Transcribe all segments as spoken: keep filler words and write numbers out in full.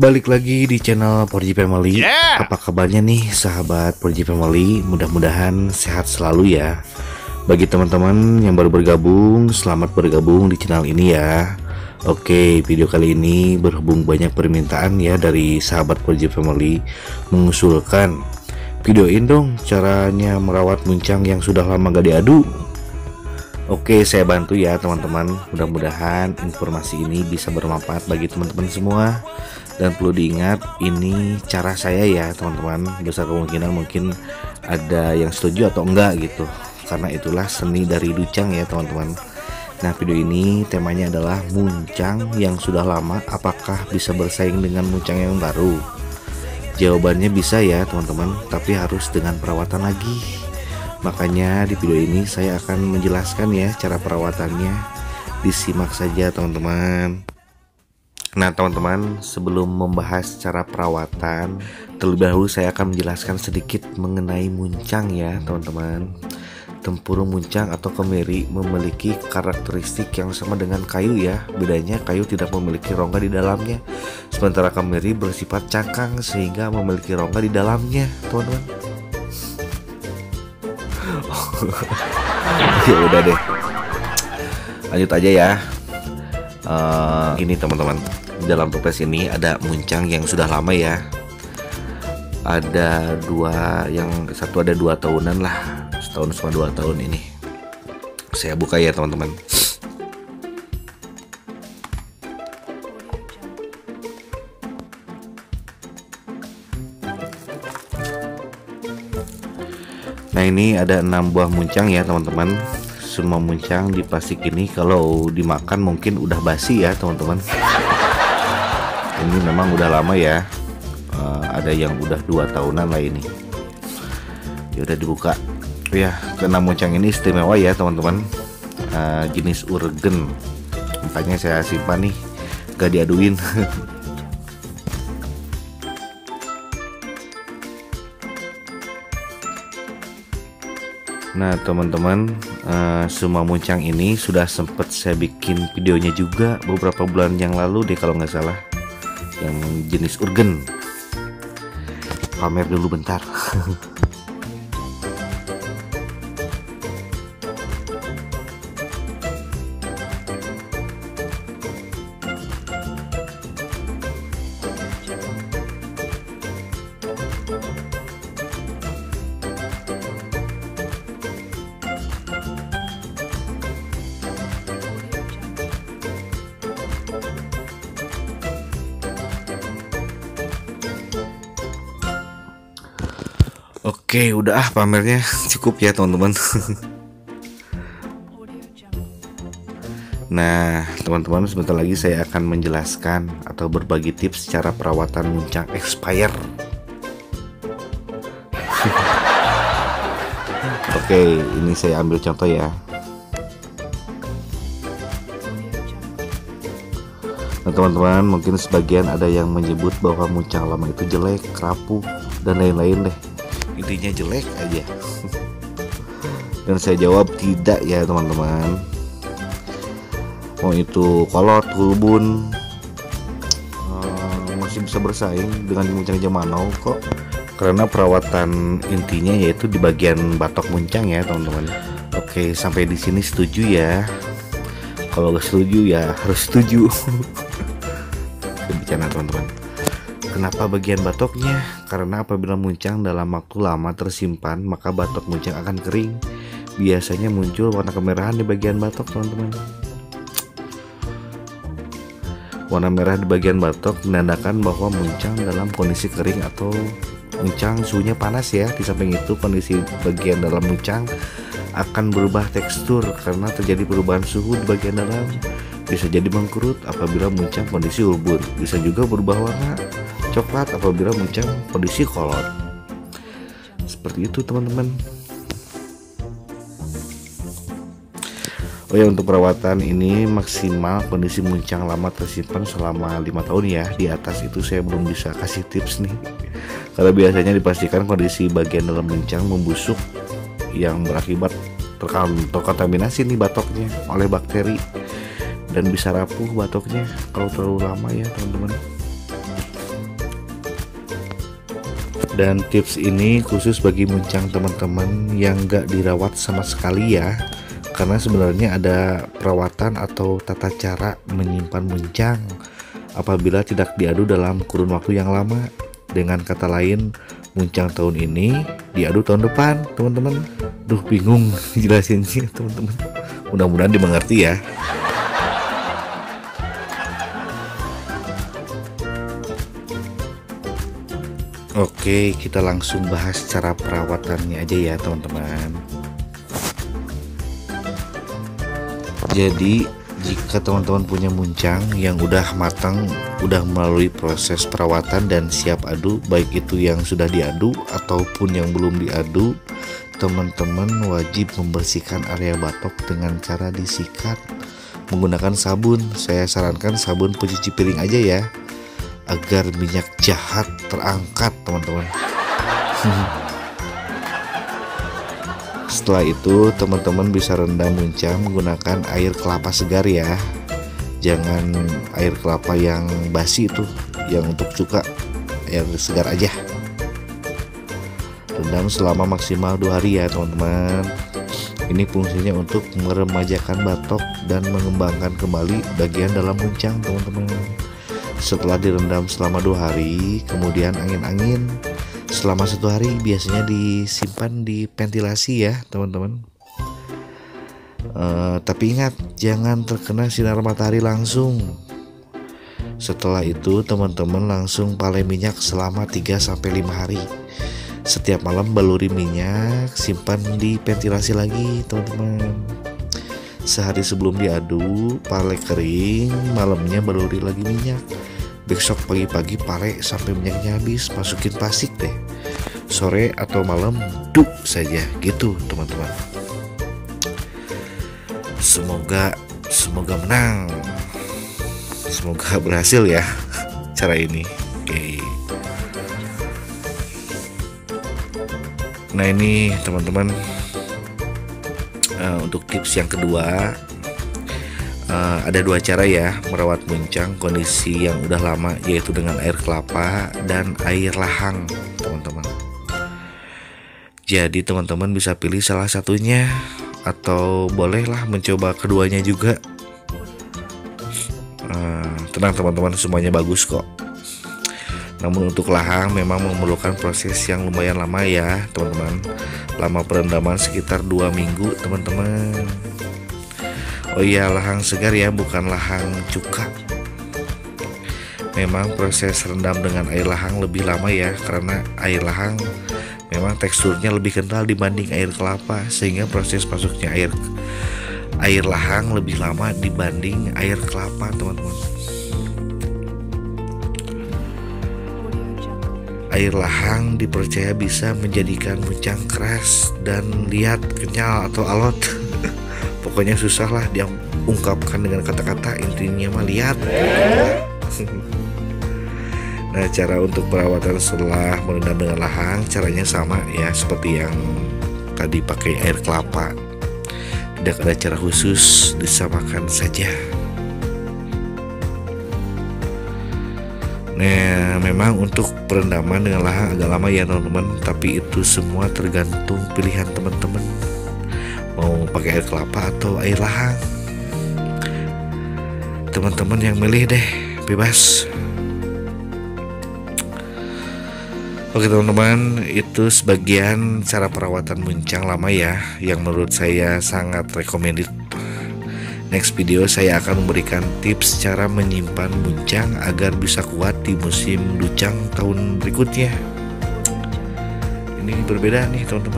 Balik lagi di channel four G Family. Yeah. Apa kabarnya nih sahabat four G Family? Mudah-mudahan sehat selalu ya. Bagi teman-teman yang baru bergabung, selamat bergabung di channel ini ya. Oke, video kali ini berhubung banyak permintaan ya dari sahabat four G Family mengusulkan videoin dong caranya merawat muncang yang sudah lama gak diadu. Oke, saya bantu ya teman-teman. Mudah-mudahan informasi ini bisa bermanfaat bagi teman-teman semua. Dan perlu diingat, ini cara saya ya teman-teman. Besar kemungkinan mungkin ada yang setuju atau enggak gitu. Karena itulah seni dari Ducang ya teman-teman. Nah, video ini temanya adalah muncang yang sudah lama apakah bisa bersaing dengan muncang yang baru? Jawabannya bisa ya teman-teman, tapi harus dengan perawatan lagi. Makanya di video ini saya akan menjelaskan ya cara perawatannya. Disimak saja teman-teman. Nah teman-teman, sebelum membahas cara perawatan, terlebih dahulu saya akan menjelaskan sedikit mengenai muncang ya teman-teman. Tempurung muncang atau kemiri memiliki karakteristik yang sama dengan kayu ya. Bedanya kayu tidak memiliki rongga di dalamnya, sementara kemiri bersifat cangkang sehingga memiliki rongga di dalamnya teman-teman. Ya udah deh, lanjut aja ya. Uh, ini teman-teman, dalam toples ini ada muncang yang sudah lama ya. Ada dua, yang satu ada dua tahunan lah, setahun sama dua tahun ini. Saya buka ya teman-teman. Nah, ini ada enam buah muncang ya teman-teman. Semua muncang di plastik ini kalau dimakan mungkin udah basi ya teman-teman. Ini memang udah lama ya. Uh, ada yang udah dua tahunan lah ini. Ya udah dibuka. Oh ya, keenam muncang ini istimewa ya teman-teman. Uh, jenis urgen. Makanya saya simpan nih, gak diaduin. Nah teman-teman, uh, semua muncang ini sudah sempat saya bikin videonya juga beberapa bulan yang lalu deh kalau nggak salah, yang jenis urgen. Pamer dulu bentar. Oke, udah ah pamernya cukup ya teman-teman. Nah teman-teman, sebentar lagi saya akan menjelaskan atau berbagi tips cara perawatan muncang expired. Oke, ini saya ambil contoh ya. Nah teman-teman, mungkin sebagian ada yang menyebut bahwa muncang lama itu jelek, rapuh, dan lain-lain deh. Intinya jelek aja. Dan saya jawab tidak ya teman-teman. Mau itu kolot, hulbun, uh, masih bisa bersaing dengan muncang zaman now kok. Karena perawatan intinya yaitu di bagian batok muncang ya teman-teman. Oke, sampai di sini setuju ya. Kalau gak setuju ya harus setuju. Bicara teman-teman. Kenapa bagian batoknya? Karena apabila muncang dalam waktu lama tersimpan, maka batok muncang akan kering. Biasanya muncul warna kemerahan di bagian batok teman-teman. Warna merah di bagian batok menandakan bahwa muncang dalam kondisi kering atau muncang suhunya panas ya. Di samping itu, kondisi bagian dalam muncang akan berubah tekstur karena terjadi perubahan suhu di bagian dalam. Bisa jadi mengkerut apabila muncang kondisi ulbun. Bisa juga berubah warna coklat apabila muncang kondisi kolot. Seperti itu teman-teman. Oh ya, untuk perawatan ini maksimal kondisi muncang lama tersimpan selama lima tahun ya. Di atas itu saya belum bisa kasih tips nih. Karena biasanya dipastikan kondisi bagian dalam muncang membusuk yang berakibat terkontaminasi nih batoknya oleh bakteri, dan bisa rapuh batoknya kalau terlalu lama ya teman-teman. Dan tips ini khusus bagi muncang teman-teman yang gak dirawat sama sekali ya, karena sebenarnya ada perawatan atau tata cara menyimpan muncang apabila tidak diadu dalam kurun waktu yang lama. Dengan kata lain, muncang tahun ini diadu tahun depan teman-teman. Duh, bingung jelasinnya teman-teman, mudah-mudahan dimengerti ya. Oke, kita langsung bahas cara perawatannya aja ya teman-teman. Jadi jika teman-teman punya muncang yang udah matang, udah melalui proses perawatan dan siap adu, baik itu yang sudah diadu ataupun yang belum diadu, teman-teman wajib membersihkan area batok dengan cara disikat menggunakan sabun. Saya sarankan sabun pencuci piring aja ya, agar minyak jahat terangkat teman-teman. Setelah itu teman-teman bisa rendam muncang menggunakan air kelapa segar ya, jangan air kelapa yang basi itu, yang untuk cuka, air segar aja. Rendam selama maksimal dua hari ya teman-teman. Ini fungsinya untuk meremajakan batok dan mengembangkan kembali bagian dalam muncang teman-teman. Setelah direndam selama dua hari, kemudian angin-angin selama satu hari, biasanya disimpan di ventilasi ya teman-teman. Uh, tapi ingat, jangan terkena sinar matahari langsung. Setelah itu teman-teman langsung palai minyak selama tiga sampai lima hari. Setiap malam baluri minyak, simpan di ventilasi lagi teman-teman. Sehari sebelum diadu, pale kering, malamnya baluri lagi minyak. Besok pagi-pagi pare sampai minyaknya habis, masukin plastik deh. Sore atau malam duk saja gitu teman-teman. Semoga semoga menang. Semoga berhasil ya cara ini. Oke. Nah ini teman-teman, uh, untuk tips yang kedua, uh, ada dua cara ya merawat muncang kondisi yang udah lama, yaitu dengan air kelapa dan air lahang teman-teman. Jadi teman-teman bisa pilih salah satunya atau bolehlah mencoba keduanya juga. Uh, tenang teman-teman, semuanya bagus kok. Namun untuk lahang memang memerlukan proses yang lumayan lama ya teman-teman. Lama perendaman sekitar dua minggu teman-teman. Oh iya, lahang segar ya, bukan lahang cuka. Memang proses rendam dengan air lahang lebih lama ya, karena air lahang memang teksturnya lebih kental dibanding air kelapa, sehingga proses masuknya air air lahang lebih lama dibanding air kelapa teman-teman. Air lahang dipercaya bisa menjadikan muncang keras dan liat, kenyal atau alot. Pokoknya susah lah dia ungkapkan dengan kata-kata, intinya mah liat. Nah, cara untuk perawatan setelah merendam dengan lahang caranya sama ya seperti yang tadi pakai air kelapa. Tidak ada cara khusus, disamakan saja. Nah, memang untuk perendaman dengan lahang agak lama ya teman-teman, tapi itu semua tergantung pilihan teman-teman. Mau pakai air kelapa atau air lahang, teman-teman yang milih deh, bebas. Oke teman-teman, itu sebagian cara perawatan muncang lama ya, yang menurut saya sangat recommended. Next video saya akan memberikan tips cara menyimpan muncang agar bisa kuat di musim ducang tahun berikutnya. Ini berbeda nih teman-teman.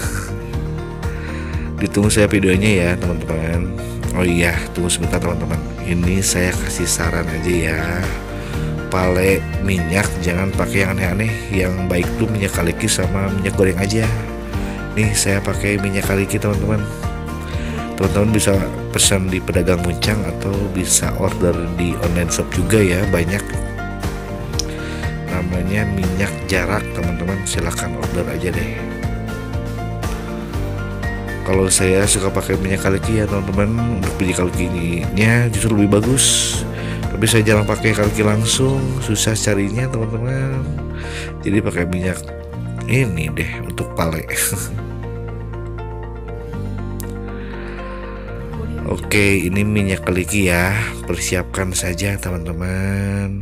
Ditunggu saya videonya ya teman-teman. Oh iya, tunggu sebentar teman-teman. Ini saya kasih saran aja ya. Pale minyak jangan pakai yang aneh-aneh. Yang baik tuh minyak kaliki sama minyak goreng aja. Nih saya pakai minyak kaliki teman-teman. Teman-teman bisa pesan di pedagang muncang atau bisa order di online shop juga ya, banyak. Namanya minyak jarak teman-teman, silahkan order aja deh. Kalau saya suka pakai minyak kaliki ya teman-teman. Untuk minyak kalikinya justru lebih bagus, tapi saya jarang pakai kaliki langsung, susah carinya teman-teman. Jadi pakai minyak ini deh untuk pale. Oke, ini minyak keliki ya, persiapkan saja teman-teman.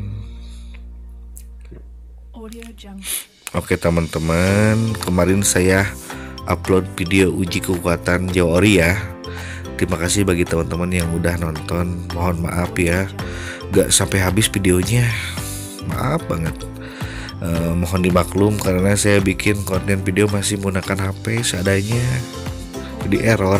Oke teman-teman, kemarin saya upload video uji kekuatan Jawa Ori ya. Terima kasih bagi teman-teman yang udah nonton. Mohon maaf ya, gak sampai habis videonya, maaf banget. Eh, mohon dimaklum karena saya bikin konten video masih menggunakan H P seadanya, jadi error.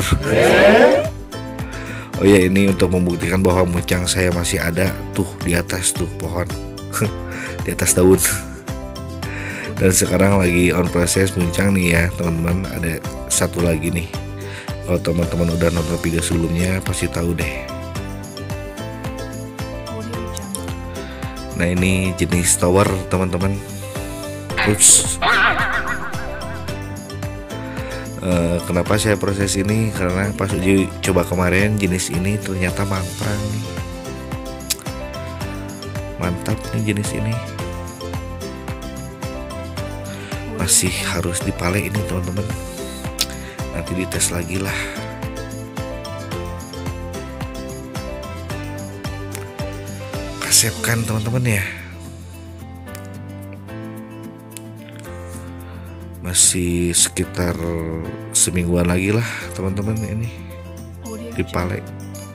Oh ya, ini untuk membuktikan bahwa muncang saya masih ada tuh di atas tuh pohon, di atas daun. Dan sekarang lagi on proses muncang nih ya teman-teman. Ada satu lagi nih. Kalau teman-teman udah nonton video sebelumnya pasti tahu deh. Nah ini jenis tower teman-teman. Ups. Uh, kenapa saya proses ini? Karena pas uji coba kemarin jenis ini ternyata mangprang nih. Mantap nih jenis ini. Masih harus dipale ini teman-teman. Nanti dites lagi lah. Kasepkan teman-teman ya. Masih sekitar semingguan lagi lah teman-teman ini dipale.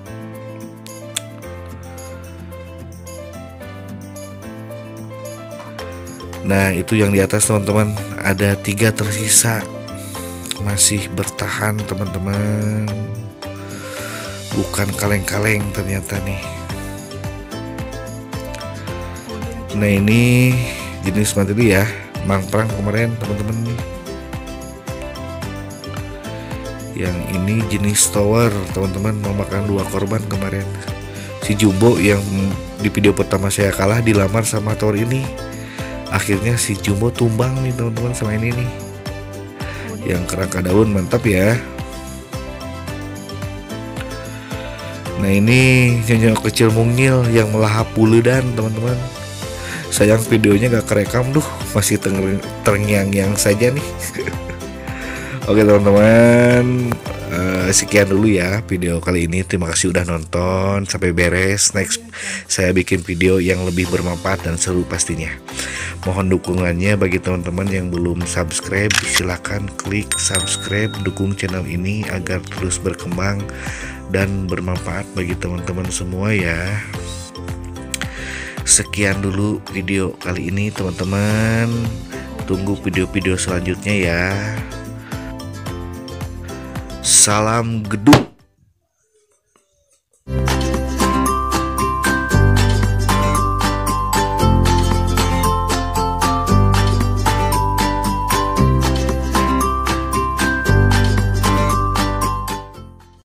Nah itu yang di atas teman-teman, ada tiga tersisa, masih bertahan teman-teman. Bukan kaleng-kaleng ternyata nih. Nah ini jenis materi ya, mangprang kemarin teman-teman nih. Yang ini jenis tower teman-teman, memakan dua korban kemarin. Si Jumbo yang di video pertama saya kalah dilamar sama tower ini. Akhirnya si Jumbo tumbang nih teman-teman sama ini nih. Yang kerangka daun mantap ya. Nah ini nyonya kecil mungil yang melahap buludan teman-teman. Sayang videonya gak kerekam, duh masih terngiang-ngiang saja nih. Oke teman-teman, uh, sekian dulu ya video kali ini. Terima kasih udah nonton sampai beres. Next saya bikin video yang lebih bermanfaat dan seru pastinya. Mohon dukungannya bagi teman-teman yang belum subscribe, silahkan klik subscribe, dukung channel ini agar terus berkembang dan bermanfaat bagi teman-teman semua ya. Sekian dulu video kali ini teman-teman. Tunggu video-video selanjutnya ya. Salam gedung.